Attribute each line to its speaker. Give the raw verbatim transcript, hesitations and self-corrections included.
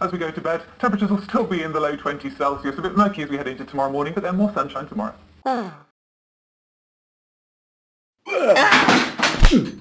Speaker 1: as we go to bed. Temperatures will still be in the low twenties Celsius, a bit murky as we head into tomorrow morning, but then more sunshine tomorrow.